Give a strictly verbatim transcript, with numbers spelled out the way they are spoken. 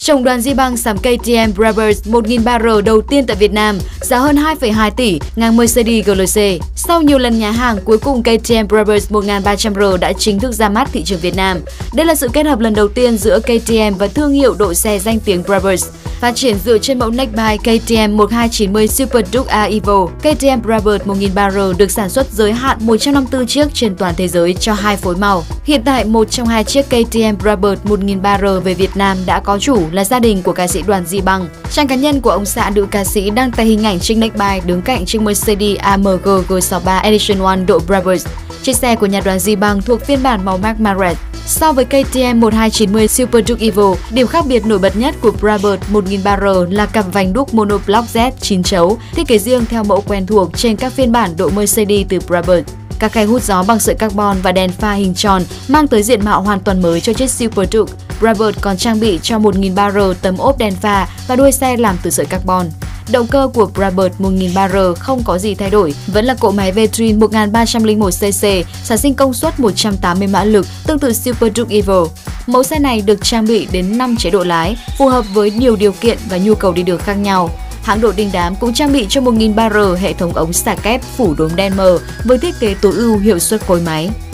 Chồng đoàn Di-Băng sắm ca tê em Brabus một nghìn ba R đầu tiên tại Việt Nam, giá hơn hai phẩy hai tỷ, ngang Mercedes G L C. Sau nhiều lần nhá hàng, cuối cùng ca tê em Brabus một nghìn ba trăm R đã chính thức ra mắt thị trường Việt Nam. Đây là sự kết hợp lần đầu tiên giữa ca tê em và thương hiệu độ xe danh tiếng Brabus. Phát triển dựa trên mẫu neckbike ca tê em một hai chín không Super Duke A Evo, ca tê em Brabus một nghìn ba R được sản xuất giới hạn một trăm năm mươi tư chiếc trên toàn thế giới cho hai phối màu. Hiện tại, một trong hai chiếc ca tê em Brabus một nghìn ba R về Việt Nam đã có chủ là gia đình của ca sĩ Đoàn Di-Băng. Trang cá nhân của ông xã nữ ca sĩ đăng tải hình ảnh chiếc neckbike đứng cạnh chiếc Mercedes A M G G sáu mươi ba Edition một độ Brabus. Chiếc xe của nhà Đoàn Di-Băng thuộc phiên bản màu Mark Red. So với ca tê em một hai chín không Super Duke Evo, điểm khác biệt nổi bật nhất của Brabus một nghìn ba R là cặp vành đúc monoblock Z chín chấu, thiết kế riêng theo mẫu quen thuộc trên các phiên bản độ Mercedes từ Brabus. Các khay hút gió bằng sợi carbon và đèn pha hình tròn mang tới diện mạo hoàn toàn mới cho chiếc Super Duke. Brabus còn trang bị cho một nghìn ba R tấm ốp đèn pha và đuôi xe làm từ sợi carbon. Động cơ của Brabus một nghìn ba R không có gì thay đổi, vẫn là cỗ máy V-twin một nghìn ba trăm lẻ một cc, sản sinh công suất một trăm tám mươi mã lực, tương tự Super Duke Evo. Mẫu xe này được trang bị đến năm chế độ lái, phù hợp với nhiều điều kiện và nhu cầu đi đường khác nhau. Hãng độ đình đám cũng trang bị cho một nghìn ba R hệ thống ống xả kép phủ đốm đen mờ với thiết kế tối ưu hiệu suất khối máy.